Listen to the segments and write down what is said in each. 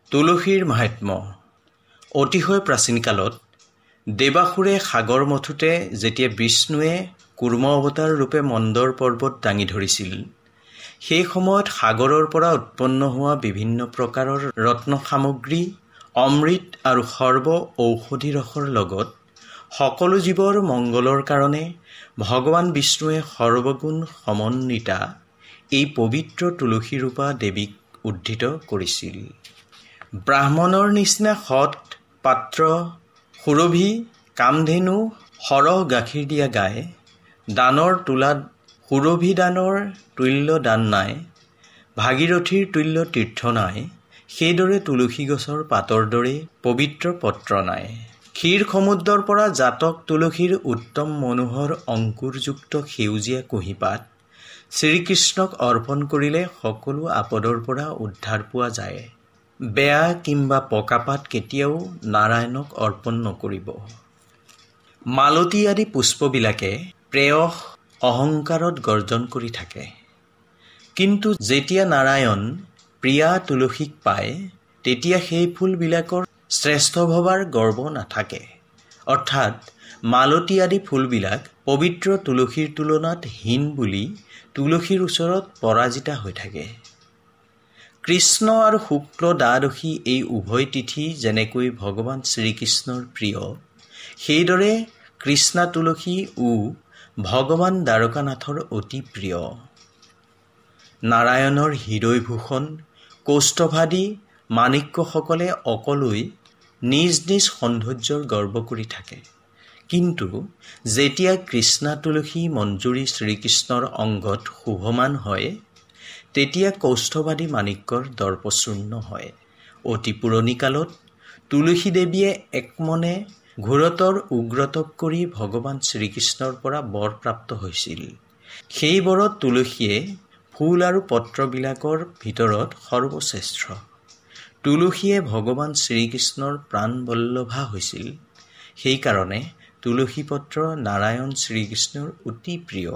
তুলসীৰ মাহাত্ম্য। অতিশয় প্ৰাচীন কালত দেৱাসুৰে সাগৰ মথোতে যেতিয়া বিষ্ণুৱে কুৰ্ম অৱতাৰ ৰূপে মন্দৰ পৰ্বত দাঙি ধৰিছিল, সেই সময়ত সাগৰৰ পৰা উৎপন্ন হোৱা বিভিন্ন প্ৰকাৰৰ ৰত্ন সামগ্ৰী, অমৃত আৰু সৰ্ব ঔষধি ৰসৰ লগত সকলো জীৱৰ মংগলৰ কাৰণে ভগৱান বিষ্ণুৱে সৰ্বগুণ সমন্বিতা এই পবিত্ৰ তুলসী ৰূপা দেৱীক উদ্ধৃত কৰিছিল। ব্ৰাহ্মণৰ নিচিনা সৎ পাত্ৰ, সুৰভি, কামধেনু, সৰহ গাখীৰ দিয়া গাই, দানৰ তোলাত সুৰভি দানৰ তুল্য দান নাই, ভাগীৰথীৰ তুল্য তীৰ্থ নাই, সেইদৰে তুলসী গছৰ পাতৰ দৰে পবিত্ৰ পত্ৰ নাই। ক্ষীৰ সমুদ্ৰৰ পৰা জাতক তুলসীৰ উত্তম মনোহৰ অংকুৰযুক্ত সেউজীয়া কুঁহিপাত শ্ৰীকৃষ্ণক অৰ্পণ কৰিলে সকলো আপদৰ পৰা উদ্ধাৰ পোৱা যায়। বেয়া কিম্বা পকা পাত কেতিয়াও নাৰায়ণক অৰ্পণ নকৰিব। মালতী আদি পুষ্পবিলাকে প্ৰেয়স অহংকাৰত গৰ্জন কৰি থাকে, কিন্তু যেতিয়া নাৰায়ণ প্ৰিয়া তুলসীক পায় তেতিয়া সেই ফুলবিলাকৰ শ্ৰেষ্ঠ ভবাৰ গৰ্ব নাথাকে। অৰ্থাৎ মালতী আদি ফুলবিলাক পবিত্ৰ তুলসীৰ তুলনাত হীন বুলি তুলসীৰ ওচৰত পৰাজিতা হৈ থাকে। কৃষ্ণ আৰু শুক্ল দ্বাদশী এই উভয় তিথি যেনেকৈ ভগৱান শ্ৰীকৃষ্ণৰ প্ৰিয়, সেইদৰে কৃষ্ণা তুলসী ও ভগৱান দ্বাৰকানাথৰ অতি প্ৰিয়। নাৰায়ণৰ হৃদয়ভূষণ কৌষ্ঠভাদি মাণিক্যসকলে অকলৈ নিজ নিজ সৌন্দৰ্যৰ গৰ্ব কৰি থাকে, কিন্তু যেতিয়া কৃষ্ণা তুলসী মঞ্জুৰী শ্ৰীকৃষ্ণৰ অংগত শোভমান হয় তেতিয়া কৌষ্ঠবাদী মাণিক্যৰ দৰ্পচূৰ্ণ হয়। অতি পুৰণি কালত তুলসী দেৱীয়ে একমনে ঘোৰতৰ উগ্ৰতপ কৰি ভগৱান শ্ৰীকৃষ্ণৰ পৰা বৰ প্ৰাপ্ত হৈছিল। সেই বৰত তুলসীয়ে ফুল আৰু পত্ৰবিলাকৰ ভিতৰত সৰ্বশ্ৰেষ্ঠ। তুলসীয়ে ভগৱান শ্ৰীকৃষ্ণৰ প্ৰাণবল্লভা হৈছিল। সেইকাৰণে তুলসী পত্ৰ নাৰায়ণ শ্ৰীকৃষ্ণৰ অতি প্ৰিয়।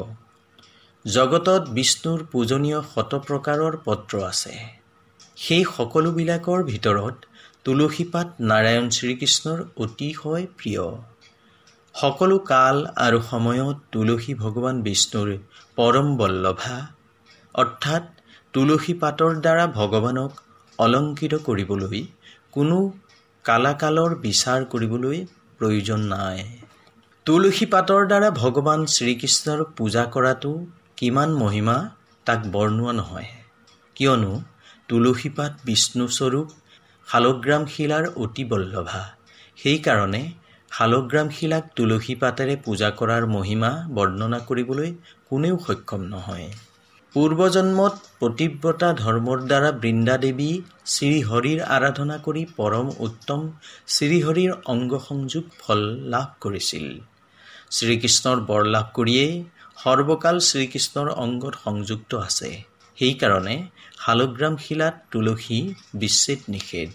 জগতত বিষ্ণুৰ পূজনীয় শত প্ৰকাৰৰ পত্ৰ আছে। সেই সকলোবিলাকৰ ভিতৰত তুলসী পাত নাৰায়ণ শ্ৰীকৃষ্ণৰ অতিশয় প্ৰিয়। সকলো কাল আৰু সময়ত তুলসী ভগৱান বিষ্ণুৰ পৰম বল্লভা, অৰ্থাৎ তুলসী পাতৰ দ্বাৰা ভগৱানক অলংকৃত কৰিবলৈ কোনো কালাকালৰ বিচাৰ কৰিবলৈ প্ৰয়োজন নাই। তুলসী পাতৰ দ্বাৰা ভগৱান শ্ৰীকৃষ্ণৰ পূজা কৰাটো কিমান মহিমা তাক বৰ্ণোৱা নহয়, কিয়নো তুলসী পাত বিষ্ণুস্বৰূপ শালগ্ৰাম শিলাৰ অতি বল্লভা। সেইকাৰণে শালগ্ৰাম শিলাক তুলসী পাতেৰে পূজা কৰাৰ মহিমা বৰ্ণনা কৰিবলৈ কোনেও সক্ষম নহয়। পূৰ্বজন্মত পতিব্ৰতা ধৰ্মৰ দ্বাৰা বৃন্দা দেৱী শ্ৰীহৰিৰ আৰাধনা কৰি পৰম উত্তম শ্ৰীহৰিৰ অংগ সংযোগ ফল লাভ কৰিছিল। শ্ৰীকৃষ্ণৰ বৰ লাভ কৰিয়েই সৰ্বকাল শ্ৰীকৃষ্ণৰ অংগত সংযুক্ত আছে। সেইকাৰণে শালগ্ৰাম শিলাত তুলসী বিচ্ছেদ নিষেধ।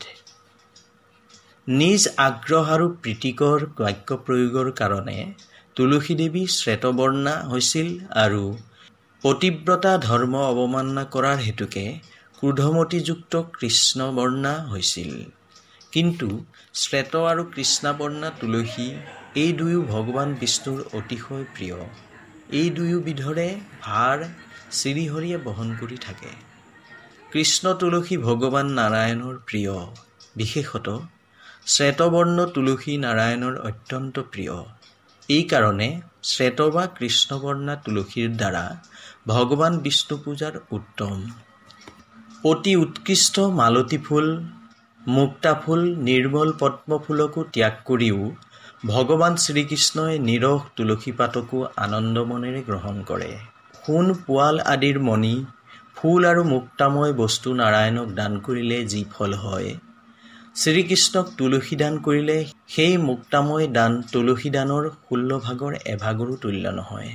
নিজ আগ্ৰহ আৰু প্ৰীতিকৰ বাক্য প্ৰয়োগৰ কাৰণে তুলসী দেৱী শ্বেতবৰ্ণা হৈছিল আৰু পতিব্ৰতা ধৰ্ম অৱমাননা কৰাৰ হেতুকে ক্ৰোধমতিযুক্ত কৃষ্ণবৰ্ণা হৈছিল। কিন্তু শ্বেত আৰু কৃষ্ণবৰ্ণা তুলসী এই দুয়ো ভগৱান বিষ্ণুৰ অতিশয় প্ৰিয়। এই দুয়ো বিধৰে ভাৰ শ্ৰীহৰিয়ে বহন কৰি থাকে। কৃষ্ণ তুলসী ভগৱান নাৰায়ণৰ প্ৰিয়। বিশেষত শ্বেতবৰ্ণ তুলসী নাৰায়ণৰ অত্যন্ত প্ৰিয়। এই কাৰণে শ্বেত বা কৃষ্ণবৰ্ণা তুলসীৰ দ্বাৰা ভগৱান বিষ্ণু পূজাৰ উত্তম। অতি উৎকৃষ্ট মালতী ফুল, মুক্তা ফুল, নিৰ্মল পদ্ম ফুলকো ত্যাগ কৰিও ভগৱান শ্ৰীকৃষ্ণই নিৰহ তুলসী পাতকো আনন্দ মনেৰে গ্ৰহণ কৰে। সোণ পোৱাল আদিৰ মণি, ফুল আৰু মুক্তাময় বস্তু নাৰায়ণক দান কৰিলে যি ফল হয়, শ্ৰীকৃষ্ণক তুলসী দান কৰিলে সেই মুক্তাময় দান তুলসী দানৰ 16 ভাগৰ এভাগৰো তুল্য নহয়।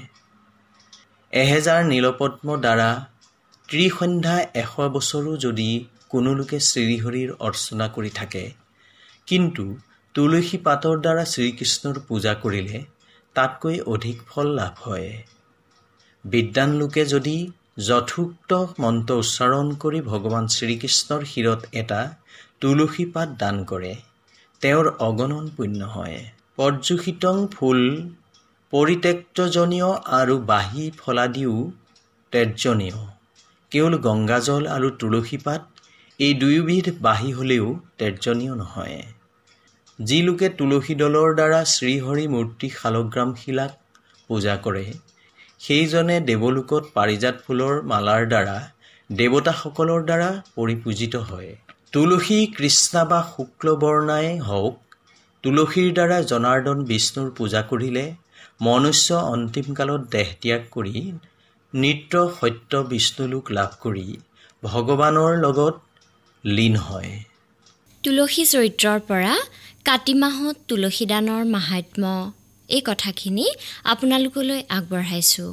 1000 নীলপদ্ম দ্বাৰা ত্ৰিসন্ধ্যা 100 বছৰো যদি কোনো লোকে শ্ৰীহৰিৰ অৰ্চনা কৰি থাকে, কিন্তু তুলসী পাতৰ দ্বাৰা শ্ৰীকৃষ্ণৰ পূজা কৰিলে তাতকৈ অধিক ফল লাভ হয়। বিদ্বান লোকে যদি যথোক্ত মন্ত্ৰ উচ্চাৰণ কৰি ভগৱান শ্ৰীকৃষ্ণৰ শিৰত এটা তুলসী পাত দান কৰে, তেওঁৰ অগণন পুণ্য হয়। পৰ্যুষিতং ফুল পৰিত্যক্তজনীয় আৰু বাহী ফলাদিও ত্যায্যনীয়। কেৱল গংগাজল আৰু তুলসী পাত এই দুয়োবিধ বাহী হ'লেও ত্যায্যনীয় নহয়। যি লোকে তুলসী দলৰ দ্বাৰা শ্ৰীহৰি মূৰ্তি শালগ্ৰাম শিলাক পূজা কৰে, সেইজনে দেৱলোকত পাৰিজাত ফুলৰ মালাৰ দ্বাৰা দেৱতাসকলৰ দ্বাৰা পৰিপূজিত হয়। তুলসী কৃষ্ণা বা শুক্লবৰ্ণাই হওক, তুলসীৰ দ্বাৰা জনাৰ্দন বিষ্ণুৰ পূজা কৰিলে মনুষ্য অন্তিমকালত দেহ ত্যাগ কৰি নিত্য সত্য বিষ্ণুলোক লাভ কৰি ভগৱানৰ লগত লীন হয়। তুলসী চৰিত্ৰৰ পৰা কাতি মাহত তুলসী দানৰ মাহাত্ম্য এই কথাখিনি আপোনালোকলৈ আগবঢ়াইছোঁ।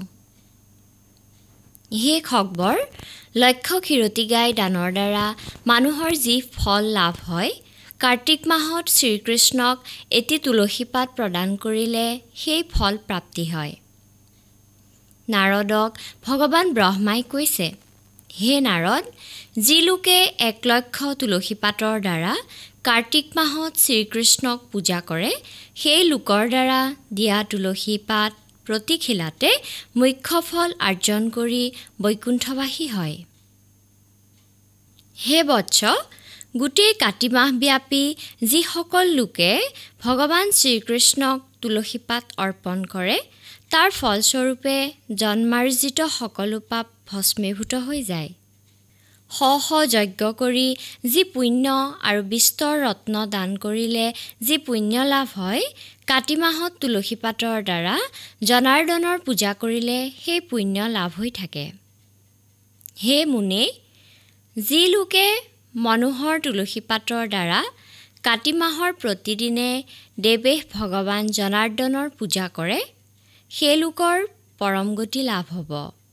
হে খবৰ, লক্ষ্য ক্ষীৰতী গাই দানৰ দ্বাৰা মানুহৰ যি ফল লাভ হয়, কাৰ্তিক মাহত শ্ৰীকৃষ্ণক এটি তুলসী পাত প্ৰদান কৰিলে সেই ফল প্ৰাপ্তি হয়। নাৰদক ভগৱান ব্ৰহ্মাই কৈছে, হে নাৰদ, যি লোকে 1,00,000 তুলসী পাতৰ দ্বাৰা কাৰ্তিক মাহত শ্ৰীকৃষ্ণক পূজা কৰে, সেই লোকৰ দ্বাৰা দিয়া তুলসী পাত প্ৰতিখিলাতে মুখ্য ফল আৰ্জন কৰি বৈকুণ্ঠবাসী হয়। হে বৎস, গোটেই কাতি মাহব্যাপী যিসকল লোকে ভগৱান শ্ৰীকৃষ্ণক তুলসী পাত অৰ্পণ কৰে, তাৰ ফলস্বৰূপে জন্মাৰ্জিত সকলো পাপ ভস্মীভূত হৈ যায়। শ যজ্ঞ কৰি যি পুণ্য আৰু বিস্তৰ ৰত্ন দান কৰিলে যি পুণ্য লাভ হয়, কাতি মাহত তুলসী পাতৰ দ্বাৰা জনাৰ্দনৰ পূজা কৰিলে সেই পুণ্য লাভ হৈ থাকে। হে মুনে, যি লোকে মনোহৰ তুলসী পাতৰ দ্বাৰা কাতি মাহৰ প্ৰতিদিনে দেৱেশ ভগৱান জনাৰ্দনৰ পূজা কৰে, সেই লোকৰ পৰম গতি লাভ হ'ব।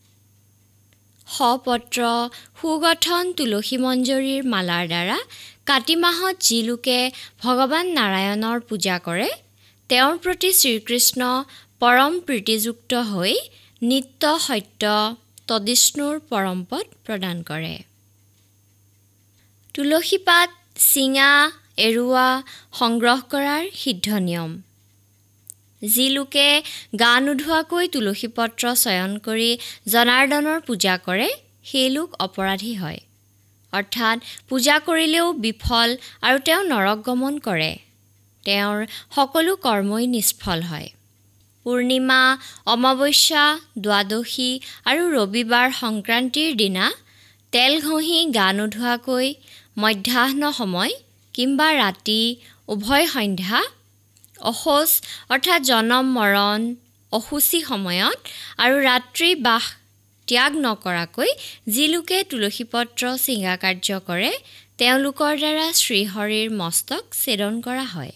সপত্ৰ সুগঠন তুলসী মঞ্জৰীৰ মালাৰ দ্বাৰা কাতি মাহত যি লোকে ভগৱান নাৰায়ণৰ পূজা কৰে, তেওঁৰ প্ৰতি শ্ৰীকৃষ্ণ পৰম প্ৰীতিযুক্ত হৈ নিত্য সত্য তদিষ্ণুৰ পৰমপদ প্ৰদান কৰে। তুলসী পাত চিঙা এৰুৱা সংগ্ৰহ কৰাৰ সিদ্ধ নিয়ম। যি লোকে গা নোধোৱাকৈ তুলসী পত্ৰ চয়ন কৰি জনাৰ্দনৰ পূজা কৰে, সেই লোক অপৰাধী হয়। অৰ্থাৎ পূজা কৰিলেও বিফল আৰু তেওঁ নৰক গমন কৰে। তেওঁৰ সকলো কৰ্মই নিষ্ফল হয়। পূৰ্ণিমা, অমাৱস্যা, দ্বাদশী আৰু ৰবিবাৰ সংক্ৰান্তিৰ দিনা তেল ঘঁহি গা নোধোৱাকৈ মধ্যাহ্ন সময় কিম্বা ৰাতি উভয় সন্ধ্যা, অশৌচ অৰ্থাৎ জনম মৰণ অসুচি সময়ত আৰু ৰাত্ৰি বাস ত্যাগ নকৰাকৈ যি লোকে তুলসী পত্ৰ ছিঙা কাৰ্য কৰে, তেওঁলোকৰ দ্বাৰা শ্ৰীহৰিৰ মস্তক ছেদন কৰা হয়।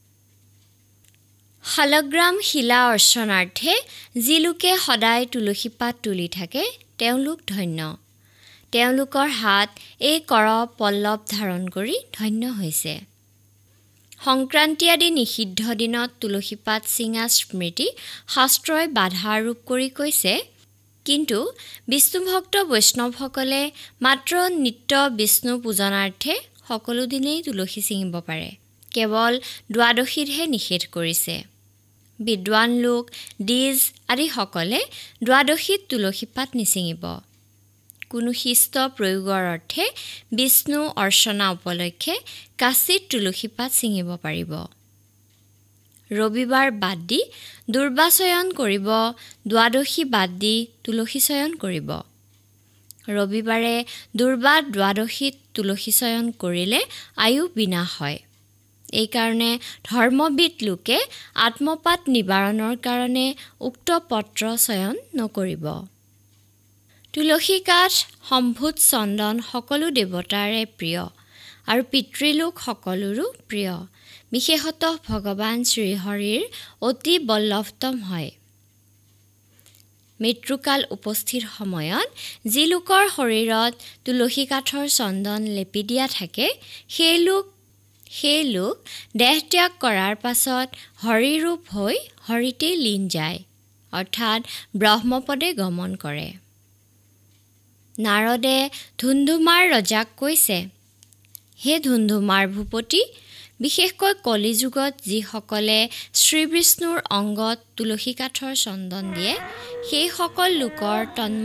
শালগ্ৰাম শিলা অৰ্চনাৰ্থে যি লোকে সদায় তুলসী পাত তুলি থাকে, তেওঁলোক ধন্য। তেওঁলোকৰ হাত এই কৰ পল্লৱ ধাৰণ কৰি ধন্য হৈছে। সংক্ৰান্তি আদি নিষিদ্ধ দিনত তুলসী পাত ছিঙা স্মৃতি শাস্ত্ৰই বাধা আৰোপ কৰি কৈছে, কিন্তু বিষ্ণুভক্ত বৈষ্ণৱসকলে মাত্ৰ নিত্য বিষ্ণু পূজনাৰ্থে সকলো দিনেই তুলসী ছিঙিব পাৰে। কেৱল দ্বাদশীতহে নিষেধ কৰিছে। বিদ্বান লোক দ্বিজ আদিসকলে দ্বাদশীত তুলসী পাত নিছিঙিব। কোনো শিষ্ট প্ৰয়োগৰ অৰ্থে বিষ্ণু অৰ্চনা উপলক্ষে কাচিত তুলসী পাত ছিঙিব পাৰিব। ৰবিবাৰ বাদ দি দুৰ্বাচয়ন কৰিব, দ্বাদশী বাদ দি তুলসী চয়ন কৰিব। ৰবিবাৰে দুৰ্বা দ্বাদশীত তুলসী চয়ন কৰিলে আয়ু বিনাশ হয়। এইকাৰণে ধৰ্মবিদ লোকে আত্মপাত নিবাৰণৰ কাৰণে উক্ত পত্ৰ চয়ন নকৰিব। তুলসী কাঠ, সম্ভূত চন্দন সকলো দেৱতাৰে প্ৰিয় আৰু পিতৃলোক সকলোৰো প্ৰিয়। বিশেষতঃ ভগৱান শ্ৰীহৰিৰ অতি বল্লভতম হয়। মৃত্যুকাল উপস্থিত সময়ত যি লোকৰ শৰীৰত তুলসী কাঠৰ চন্দন লেপি দিয়া থাকে, সেই লোক দেহ ত্যাগ কৰাৰ পাছত হৰিৰূপ হৈ হৰিতেই লীন যায়, অৰ্থাৎ ব্ৰহ্মপদে গমন কৰে। নাৰদে ধুন্ধুমাৰ ৰজাক কৈছে, হে ধুন্ধুমাৰ ভূপতি, বিশেষকৈ কলিযুগত যিসকলে শ্ৰীবিষ্ণুৰ অংগত তুলসী কাঠৰ চন্দন দিয়ে, সেই সকল লোকৰ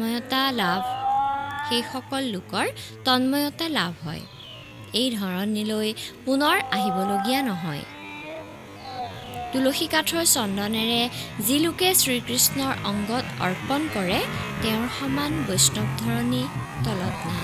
তন্ময়তা লাভ হয়। এই ধৰণীলৈ পুনৰ আহিবলগীয়া নহয়। তুলসী কাঠৰ চন্দনেৰে যি লোকে শ্ৰীকৃষ্ণৰ অংগত অৰ্পণ কৰে, তেওঁৰ সমান বৈষ্ণৱ ধৰণী তলত নাই।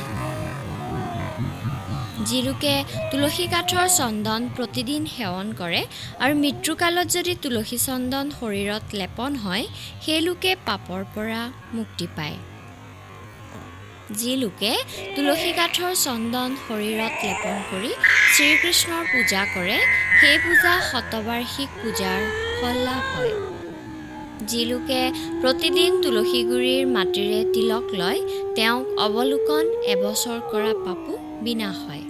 যি লোকে তুলসী কাঠৰ চন্দন প্ৰতিদিন সেৱন কৰে আৰু মৃত্যুকালত যদি তুলসী চন্দন শৰীৰত লেপন হয়, সেই লোকে পাপৰ পৰা মুক্তি পায়। যি লোকে তুলসী কাঠৰ চন্দন শৰীৰত লেপন কৰি শ্ৰীকৃষ্ণৰ পূজা কৰে, সেই পূজা শতবাৰ্ষিক পূজাৰ ফল লাভ হয়। যি লোকে প্ৰতিদিন তুলসী গুৰিৰ মাটিৰে তিলক লয়, তেওঁক অৱলোকন এবছৰ কৰা পাপো বিনাশ হয়।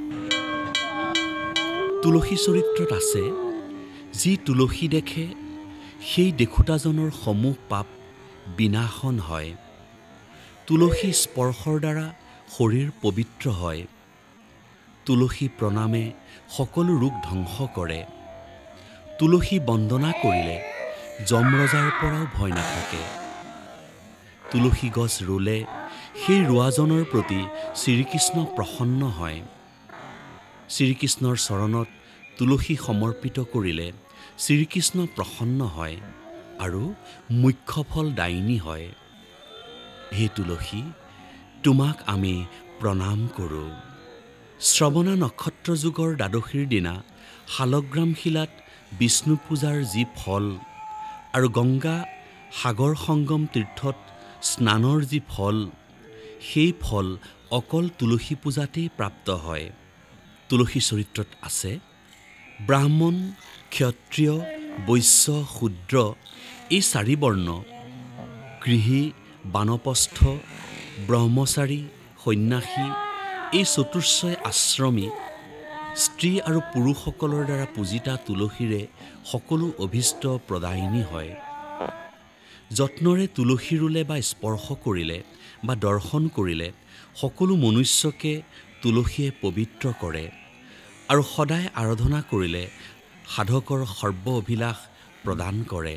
তুলসী চৰিত্ৰত আছে, যি তুলসী দেখে সেই দেখোতাজনৰ সমূহ পাপ বিনাশন হয়। তুলসী স্পৰ্শৰ দ্বাৰা শৰীৰ পবিত্ৰ হয়। তুলসী প্ৰণামে সকলো ৰোগ ধ্বংস কৰে। তুলসী বন্দনা কৰিলে যমৰজাৰ পৰাও ভয় নাথাকে। তুলসী গছ ৰুলে সেই ৰোৱাজনৰ প্ৰতি শ্ৰীকৃষ্ণ প্ৰসন্ন হয়। শ্ৰীকৃষ্ণৰ চৰণত তুলসী সমৰ্পিত কৰিলে শ্ৰীকৃষ্ণ প্ৰসন্ন হয় আৰু মুখ্য ফল দায়িনী হয়। হে তুলসী, তোমাক আমি প্ৰণাম কৰোঁ। শ্ৰৱণা নক্ষত্ৰ যুগৰ দ্বাদশীৰ দিনা শালগ্ৰাম শিলাত বিষ্ণু পূজাৰ যি ফল আৰু গংগা সাগৰ সংগম তীৰ্থত স্নানৰ যি ফল, সেই ফল অকল তুলসী পূজাতেই প্ৰাপ্ত হয়। তুলসী চৰিত্ৰত আছে, ব্ৰাহ্মণ, ক্ষত্ৰিয়, বৈশ্য, শূদ্ৰ এই চাৰি বৰ্ণ, গৃহী, বানপ্ৰস্থ, ব্ৰহ্মচাৰী, সন্ন্যাসী এই চতুৰ্শয় আশ্ৰমী স্ত্ৰী আৰু পুৰুষসকলৰ দ্বাৰা পূজিতা তুলসীৰে সকলো অভীষ্ট প্ৰদায়িনী হয়। যত্নৰে তুলসী ৰুলে বা স্পৰ্শ কৰিলে বা দৰ্শন কৰিলে সকলো মনুষ্যকে তুলসীয়ে পবিত্ৰ কৰে আৰু সদায় আৰাধনা কৰিলে সাধকৰ সৰ্ব অভিলাষ প্ৰদান কৰে।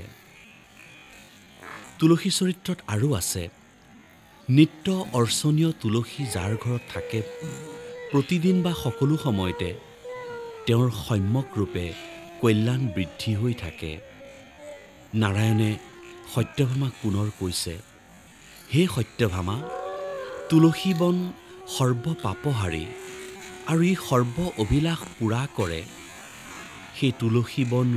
তুলসী চৰিত্ৰত আৰু আছে, নিত্য অৰ্চনীয় তুলসী যাৰ ঘৰত থাকে, প্ৰতিদিন বা সকলো সময়তে তেওঁৰ সম্যক ৰূপে কল্যাণ বৃদ্ধি হৈ থাকে। নাৰায়ণে সত্যভামাক পুনৰ কৈছে, হে সত্যভামা, তুলসী বন সৰ্ব পাপহাৰী আৰু ই সৰ্ব অভিলাষ পূৰা কৰে। সেই তুলসী বন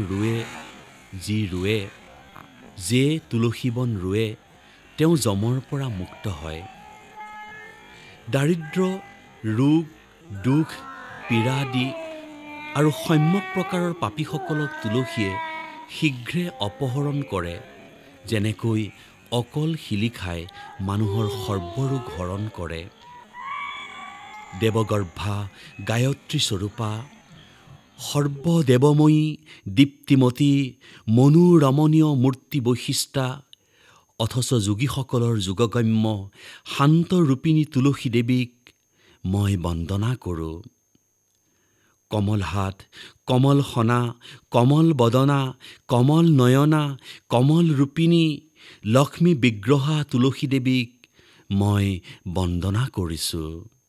যে তুলসী বন ৰুৱে, তেওঁ যমৰ পৰা মুক্ত হয়। দাৰিদ্ৰ, ৰোগ, দুখ, পীড়া আদি আৰু সম্যক প্ৰকাৰৰ পাপীসকলক তুলসীয়ে শীঘ্ৰে অপহৰণ কৰে, যেনেকৈ অকল শিলিখাই মানুহৰ সৰ্বৰোগ হৰণ কৰে। দেৱগৰ্ভা, গায়ত্ৰী স্বৰূপা, সৰ্বদেৱময়ী, দীপ্তিমতী, মনোৰমণীয় মূৰ্তি বৈশিষ্ট্যা, অথচ যোগীসকলৰ যোগগম্য শান্তৰূপিণী তুলসী দেৱীক মই বন্দনা কৰোঁ। কমল হাত, কমল সনা, কমল বদনা, কমল নয়না, কমল ৰূপিণী, লক্ষ্মী বিগ্ৰহা তুলসী দেৱীক মই বন্দনা কৰিছোঁ।